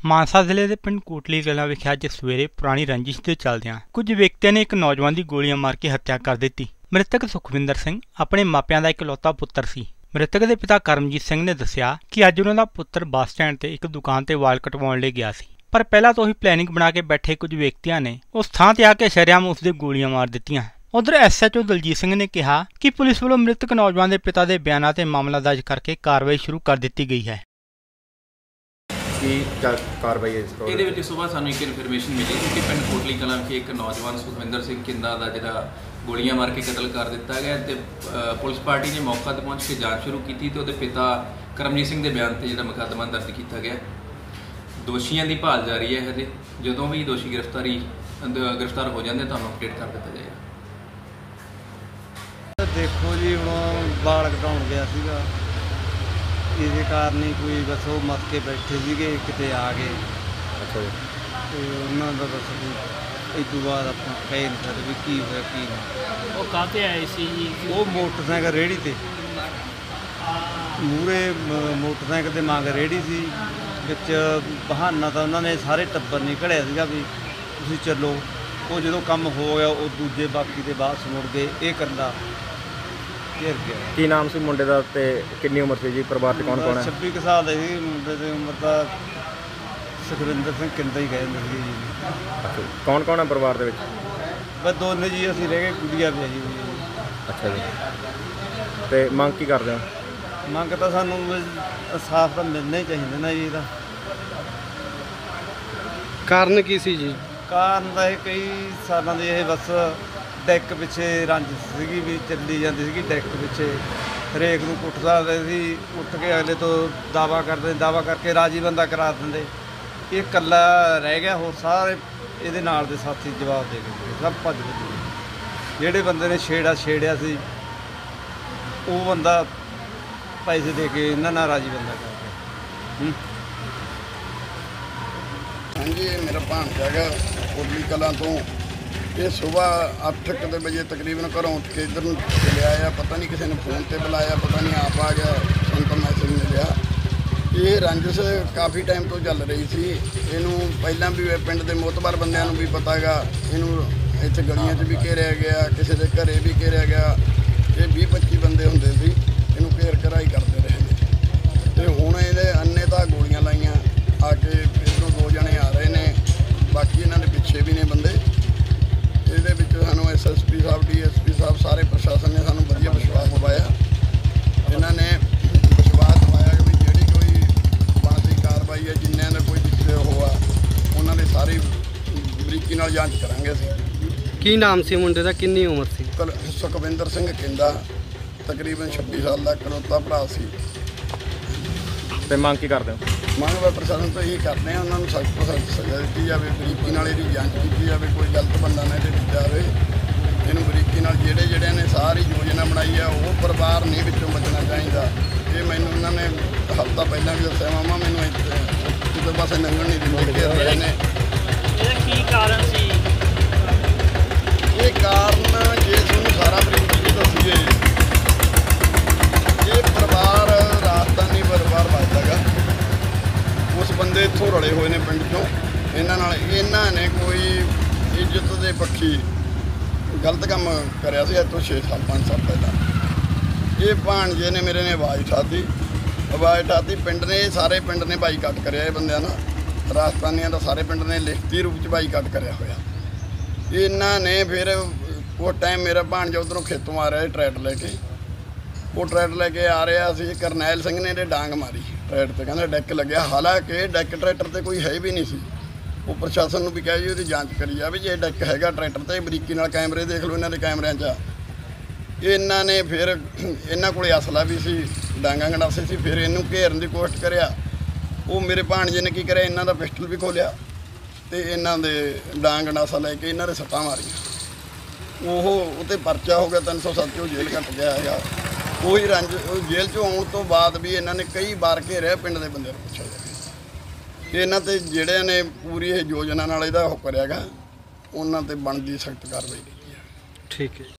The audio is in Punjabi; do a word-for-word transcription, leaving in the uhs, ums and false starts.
ਮਾਨਸਾ ਜ਼ਿਲ੍ਹੇ ਦੇ ਪਿੰਡ ਕੋਟਲੀ ਕਲਾਂ ਵਿਖੇ ਅੱਜ ਸਵੇਰੇ ਪੁਰਾਣੀ ਰੰਜਿਸ਼ ਦੇ ਚੱਲਦਿਆਂ ਕੁਝ ਵਿਅਕਤੀਆਂ ਨੇ ਇੱਕ ਨੌਜਵਾਨ ਦੀ ਗੋਲੀਆਂ ਮਾਰ ਕੇ ਹੱਤਿਆ ਕਰ ਦਿੱਤੀ। ਮ੍ਰਿਤਕ ਸੁਖਵਿੰਦਰ ਸਿੰਘ ਆਪਣੇ ਮਾਪਿਆਂ ਦਾ ਇਕਲੌਤਾ ਪੁੱਤਰ ਸੀ। ਮ੍ਰਿਤਕ ਦੇ ਪਿਤਾ ਕਰਮਜੀਤ ਸਿੰਘ ਨੇ ਦੱਸਿਆ ਕਿ ਅੱਜ ਉਹਨਾਂ ਦਾ ਪੁੱਤਰ ਬੱਸ ਸਟੈਂਡ ਤੇ ਇੱਕ ਦੁਕਾਨ ਤੇ ਵਾਲ ਕਟਵਾਉਣ ਲਈ ਗਿਆ ਸੀ, ਪਰ ਪਹਿਲਾਂ ਤੋਂ ਹੀ ਪਲੈਨਿੰਗ ਬਣਾ ਕੇ ਬੈਠੇ ਕੁਝ ਵਿਅਕਤੀਆਂ ਨੇ ਉਸ ਥਾਂ ਤੇ ਆ ਕੇ ਸ਼ਰੇਆਮ ਉਸ ਦੇ ਗੋਲੀਆਂ ਮਾਰ ਦਿੱਤੀਆਂ। ਉਧਰ S H O Daljit Singh ਨੇ ਕਿਹਾ ਕਿ ਪੁਲਿਸ ਵੱਲੋਂ ਮ੍ਰਿਤਕ ਨੌਜਵਾਨ ਦੇ ਪਿਤਾ ਦੇ ਬਿਆਨਾਂ ਤੇ ਮਾਮਲਾ ਦਰਜ ਕਰਕੇ ਕਾਰਵਾਈ ਸ਼ੁਰੂ ਕਰ ਦਿੱਤੀ ਗਈ ਹੈ। ये सुबह सानू एक इनफॉर्मेशन मिली कि पिंड कोटली कलां विखे एक नौजवान सुखविंदर सिंह किंदा दा जिहड़ा गोलियां मार के कतल कर दिता गया ते पुलिस पार्टी ने मौका ते पहुंच के जांच शुरू की तो उहदे पिता करमजीत सिंह के बयान ते जिहड़ा मुकदमा दर्ज किया गया। दोषियों की भाल जारी है, हजे जदों भी दोषी गिरफ्तारी गिरफ्तार हो जाते तुहानूं अपडेट कर दिता जाएगा। देखो जी हुण बाल कटाउण गया सीगा, इस कारण ही कोई बस वो मत के बैठे थे किते आ गए। अच्छा जी, तो उन्होंने बस इस बाद आप कह नहीं सकते भी की होया की नहीं। वो काहते आए सी जी? वो मोटरसाइकिल रेहड़ी ते मूहरे मोटरसाइकिल ते मंग रेहड़ी सी, विच बहाना तो उन्होंने सारे टब्बर नहीं घड़िया सीगा भी तुसीं चलो। वो जो काम हो गया वो दूजे बाकी के बाद मुड़ गए ये करदा घिर गया। की नाम से मुंडे दा ते कितनी उम्र सी जी? परिवार से कौन कौन है? छब्बी क साल है जी मुंडे की उम्र तो सुखविंदर सिंह किंदा ही कहते थे जी। अच्छा, कौन कौन है परिवार दे विच? बस दोनों जी असीं रह गए, कुड़िया भी जी। अच्छा जी, ते मंग की करदे हो? मंग तो सानूं साफ तो मिलना ही चाहिए ना जी। ਇਹਦਾ ਕਾਰਨ ਕੀ ਸੀ ਜੀ? ਕਾਰਨ ਤਾਂ ਇਹ ਕਈ ਸਾਲਾਂ ਦੀ ਇਹ ਬਸ ਡੈਕ ਪਿੱਛੇ ਰੰਜਿਸ਼ ਸੀਗੀ ਵੀ ਚੱਲੀ ਜਾਂਦੀ ਸੀਗੀ। ਡੈਕ ਪਿੱਛੇ ਹਰੇਕ ਨੂੰ ਕੁੱਟਦਾ ਸੀ, ਉੱਠ ਕੇ ਅਗਲੇ ਤੋਂ ਦਾਵਾ ਕਰਦੇ, ਦਾਵਾ ਕਰਕੇ ਰਾਜੀ ਬੰਦਾ ਕਰਾ ਦਿੰਦੇ। ਇਹ ਇਕੱਲਾ ਰਹਿ ਗਿਆ, ਹੋਰ ਸਾਰੇ ਇਹਦੇ ਨਾਲ ਦੇ ਸਾਥੀ ਜਵਾਬ ਦੇ ਗਏ, ਸਭ ਭੱਜ ਗਏ। ਜਿਹੜੇ ਬੰਦੇ ਨੇ ਛੇੜਾ ਛੇੜਿਆ ਸੀ ਉਹ ਬੰਦਾ ਪੈਸੇ ਦੇ ਕੇ ਇਹਨਾਂ ਨਾਲ ਰਾਜੀ ਬੰਦਾ ਕਰ ਗਿਆ। ਹਾਂਜੀ, ਮੇਰਾ ਭਾਣਜਾ ਹੈਗਾ ਕੋਟਲੀ ਕਲਾਂ ਤੋਂ। ਇਹ ਸੁਬਾਹ ਅੱਠ ਕੁ ਵਜੇ ਤਕਰੀਬਨ ਘਰੋਂ ਉੱਠ ਕੇ ਇੱਧਰ ਨੂੰ ਚਲਿਆ ਆ। ਪਤਾ ਨਹੀਂ ਕਿਸੇ ਨੇ ਫੋਨ ਤੇ ਬੁਲਾਇਆ, ਪਤਾ ਨਹੀਂ ਆਪ ਆ ਗਿਆ, ਸਾਨੂੰ ਤਾਂ ਮੈਸੇਜ ਮਿਲਿਆ। ਇਹ ਰੰਜਿਸ਼ ਕਾਫੀ ਟਾਈਮ ਤੋਂ ਚੱਲ ਰਹੀ ਸੀ। ਇਹਨੂੰ ਪਹਿਲਾਂ ਵੀ ਪਿੰਡ ਦੇ ਮੋਤਬਰ ਬੰਦਿਆਂ ਨੂੰ ਵੀ ਪਤਾ ਹੈਗਾ, ਇਹਨੂੰ ਇੱਥੇ ਗਲੀਆਂ 'ਚ ਵੀ ਘੇਰਿਆ ਗਿਆ, ਕਿਸੇ ਦੇ ਘਰੇ ਵੀ ਘੇਰਿਆ ਗਿਆ। ਇਹ ਵੀਹ ਪੱਚੀ ਬੰਦੇ ਹੁੰਦੇ ਸੀ, ਇਹਨੂੰ ਘੇਰ ਘਰਾਈ ਕਰਦੇ ਰਹੇ ਨੇ। ਅਤੇ ਹੁਣ ਇਹਦੇ ਅੰਨੇ ਤਾਂ ਗੋਲੀਆਂ ਲਾਈਆਂ ਆ ਕੇ, ਇੱਧਰੋਂ ਦੋ ਜਣੇ ਆ ਰਹੇ ਨੇ, ਬਾਕੀ ਇਹਨਾਂ ਦੇ ਪਿੱਛੇ ਵੀ ਨੇ ਬੰਦੇ। ਇਹਦੇ ਵਿੱਚ ਸਾਨੂੰ ਐਸ ਐਸ ਪੀ ਸਾਹਿਬ, ਡੀ ਐਸ ਪੀ ਸਾਹਿਬ, ਸਾਰੇ ਪ੍ਰਸ਼ਾਸਨ ਨੇ ਸਾਨੂੰ ਵਧੀਆ ਵਿਸ਼ਵਾਸ ਦਿਵਾਇਆ। ਇਹਨਾਂ ਨੇ ਵਿਸ਼ਵਾਸ ਦਿਵਾਇਆ ਕਿ ਵੀ ਜਿਹੜੀ ਕੋਈ ਬਣਦੀ ਕਾਰਵਾਈ ਹੈ, ਜਿੰਨਿਆਂ ਦਾ ਕੋਈ ਉਹ ਆ ਉਹਨਾਂ ਦੇ ਸਾਰੀ ਬਰੀਕੀ ਨਾਲ ਜਾਂਚ ਕਰਾਂਗੇ ਅਸੀਂ। ਕੀ ਨਾਮ ਸੀ ਮੁੰਡੇ ਦਾ, ਕਿੰਨੀ ਉਮਰ ਸੀ? ਸੁਖਵਿੰਦਰ ਸਿੰਘ ਕਿੰਦਾ, ਤਕਰੀਬਨ ਛੱਬੀ ਸਾਲ ਦਾ ਇਕਲੌਤਾ ਭਰਾ ਸੀ। ਤੇ ਮੰਗ ਕੀ ਕਰਦੇ ਹੋ? ਮੰਗ ਵਾ ਪ੍ਰਸ਼ਾਸਨ ਤੋਂ ਇਹੀ ਕਰਦੇ ਹਾਂ, ਉਹਨਾਂ ਨੂੰ ਸਖਤ ਤੋਂ ਸਖਤ ਸਜ਼ਾ ਦਿੱਤੀ ਜਾਵੇ, ਬਰੀਕੀ ਨਾਲ ਇਹਦੀ ਜਾਂਚ ਕੀਤੀ ਜਾਵੇ, ਕੋਈ ਗਲਤ ਬੰਦਾ ਨਾ ਇਹਦੇ ਵਿੱਚ ਆਵੇ। ਇਹਨੂੰ ਬਰੀਕੀ ਨਾਲ ਜਿਹੜੇ ਜਿਹੜਿਆਂ ਨੇ ਸਾਰੀ ਯੋਜਨਾ ਬਣਾਈ ਆ ਉਹ ਪਰਿਵਾਰ ਨਹੀਂ ਵਿੱਚੋਂ ਬਚਣਾ ਚਾਹੀਦਾ। ਇਹ ਮੈਨੂੰ ਉਹਨਾਂ ਨੇ ਹਫ਼ਤਾ ਪਹਿਲਾਂ ਵੀ ਦੱਸਿਆ, ਮਾਮਾ ਮੈਨੂੰ ਕਿਸੇ ਪਾਸੇ ਲੰਘਣ ਨਹੀਂ ਦਿੰਦੇ, ਘੇਰ ਰਹੇ ਨੇ। ਇਹਦਾ ਕੀ ਕਾਰਨ ਸੀ? ਇਹ ਕਾਰਨ ਜੇ ਤੁਹਾਨੂੰ ਸਾਰਾ ਬਰੀਕੀ ਦੱਸੀਏ, ਇਹ ਪਰਿਵਾਰ ਰਾਜਧਾਨੀ ਪਰਿਵਾਰ ਵੱਜਦਾ ਗਾ। ਉਸ ਬੰਦੇ ਇੱਥੋਂ ਰਲੇ ਹੋਏ ਨੇ ਪਿੰਡ 'ਚੋਂ, ਇਹਨਾਂ ਨਾਲ ਇਹਨਾਂ ਨੇ ਕੋਈ ਇੱਜ਼ਤ ਦੇ ਪੱਖੀ ਗਲਤ ਕੰਮ ਕਰਿਆ ਸੀ। ਇੱਥੋਂ ਛੇ ਸਾਲ ਪੰਜ ਸਾਲ ਪਹਿਲਾਂ ਇਹ ਭਾਣਜੇ ਨੇ ਮੇਰੇ ਨੇ ਆਵਾਜ਼ ਉਠਾਤੀ ਆਵਾਜ਼ ਉਠਾਤੀ ਪਿੰਡ ਨੇ, ਸਾਰੇ ਪਿੰਡ ਨੇ ਬਾਈਕਾਟ ਕਰਿਆ ਇਹ ਬੰਦਿਆਂ ਨਾਲ। ਰਾਜਸਥਾਨੀਆਂ ਦਾ ਸਾਰੇ ਪਿੰਡ ਨੇ ਲਿਖਤੀ ਰੂਪ 'ਚ ਬਾਈਕਾਟ ਕਰਿਆ ਹੋਇਆ। ਇਹਨਾਂ ਨੇ ਫਿਰ ਉਹ ਟਾਈਮ ਮੇਰਾ ਭਾਣਜਾ ਉੱਧਰੋਂ ਖੇਤੋਂ ਆ ਰਿਹਾ ਟਰੈਕਟਰ ਲੈ ਕੇ, ਉਹ ਟਰੈਕਟਰ ਲੈ ਕੇ ਆ ਰਿਹਾ ਸੀ। ਕਰਨੈਲ ਸਿੰਘ ਨੇ ਇਹਦੇ ਡਾਂਗ ਮਾਰੀ ਟਰੈਕਟਰ 'ਤੇ, ਕਹਿੰਦਾ ਡੈਕ ਲੱਗਿਆ। ਹਾਲਾਂਕਿ ਡੈਕ ਟਰੈਕਟਰ 'ਤੇ ਕੋਈ ਹੈ ਵੀ ਨਹੀਂ ਸੀ। ਉਹ ਪ੍ਰਸ਼ਾਸਨ ਨੂੰ ਵੀ ਕਿਹਾ ਜੀ ਉਹਦੀ ਜਾਂਚ ਕਰੀ ਜਾਵੇ, ਜੇ ਡੈਕ ਹੈਗਾ ਟਰੈਕਟਰ 'ਤੇ ਬਰੀਕੀ ਨਾਲ ਕੈਮਰੇ ਦੇਖ ਲਓ ਇਹਨਾਂ ਦੇ ਕੈਮਰਿਆਂ 'ਚ। ਇਹਨਾਂ ਨੇ ਫਿਰ ਇਹਨਾਂ ਕੋਲ ਅਸਲਾ ਵੀ ਸੀ, ਡਾਂਗਾਂ ਗੰਡਾਸੇ ਸੀ। ਫਿਰ ਇਹਨੂੰ ਘੇਰਨ ਦੀ ਕੋਸ਼ਿਸ਼ ਕਰਿਆ। ਉਹ ਮੇਰੇ ਭਾਣਜੇ ਨੇ ਕੀ ਕਰਿਆ, ਇਹਨਾਂ ਦਾ ਪਿਸਟਲ ਵੀ ਖੋਲ੍ਹਿਆ ਅਤੇ ਇਹਨਾਂ ਦੇ ਡਾਂਗ ਗੰਡਾਸਾ ਲੈ ਕੇ ਇਹਨਾਂ ਦੇ ਸੱਟਾਂ ਮਾਰੀਆਂ। ਉਹ ਉੱਤੇ ਪਰਚਾ ਹੋ ਗਿਆ ਤਿੰਨ ਸੌ ਸੱਤ 'ਚੋਂ ਜੇਲ੍ਹ ਕੱਟ ਗਿਆ ਹੈਗਾ। ਉਹੀ ਰੰਜ ਜੇਲ੍ਹ 'ਚੋਂ ਆਉਣ ਤੋਂ ਬਾਅਦ ਵੀ ਇਹਨਾਂ ਨੇ ਕਈ ਵਾਰ ਘੇਰਿਆ, ਪਿੰਡ ਦੇ ਬੰਦਿਆਂ ਨੂੰ ਪੁੱਛਿਆ ਜਾਵੇ। ਇਹਨਾਂ 'ਤੇ ਜਿਹੜਿਆਂ ਨੇ ਪੂਰੀ ਇਹ ਯੋਜਨਾ ਨਾਲ ਇਹਦਾ ਉਹ ਕਰਿਆ ਗਾ, ਉਹਨਾਂ 'ਤੇ ਬਣਦੀ ਸਖਤ ਕਾਰਵਾਈ ਕੀਤੀ ਹੈ। ਠੀਕ ਹੈ।